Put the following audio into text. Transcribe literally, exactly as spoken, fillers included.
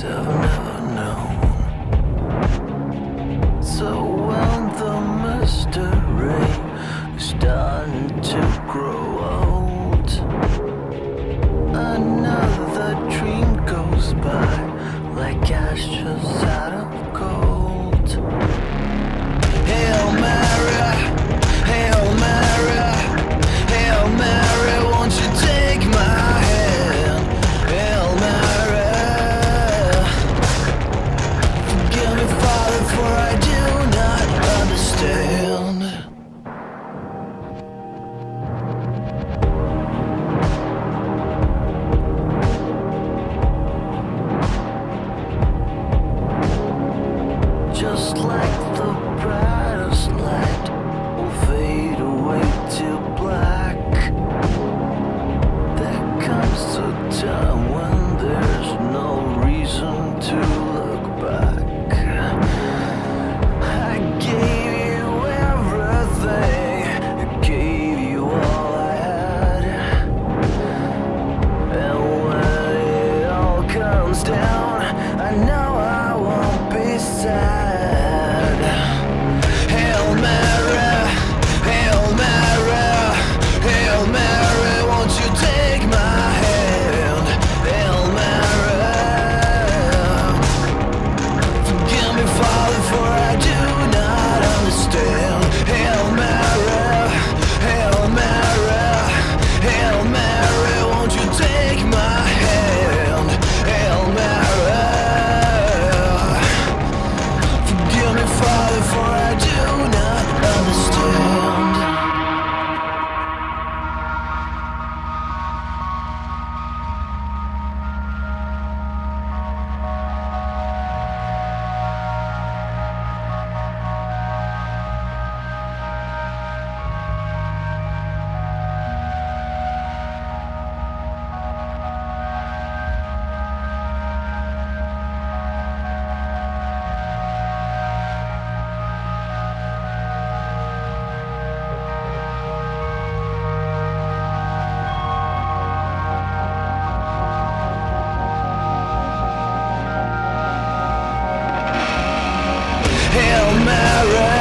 I've never known. So when the mystery is starting to grow old, another dream goes by like ashes out of gold. Hail Mary, Hail Mary, Hail Mary, won't you take my hand? Hail Mary, forgive me, Father, for I do not understand. Just like the brightest light will fade away to black, there comes a time when there's no reason to look back. I gave you everything, I gave you all I had, and when it all comes down, I know I won't be sad. Hail Mary, Hail Mary, Hail Mary, won't you take my hand? Hail Mary, forgive me, Father, for I do not understand. Hail Mary, Hail Mary, Hail Mary, won't you take my hand? Hail Mary, forgive me, Father, for I do not understand. Hail Mary,